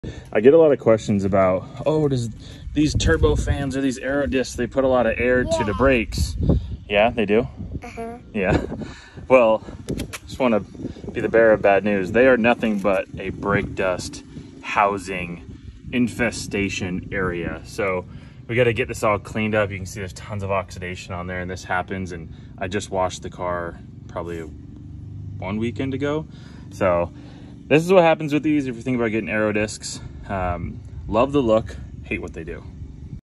I get a lot of questions about, oh, does these turbo fans or these Aerodiscs, they put a lot of air to the brakes. Yeah, they do? Yeah. Well, just want to be the bearer of bad news. They are nothing but a brake dust housing infestation area. So we got to get this all cleaned up. You can see there's tons of oxidation on there, and this happens. And I just washed the car probably 1 weekend ago. So this is what happens with these if you're thinking about getting Aerodiscs. Love the look, hate what they do.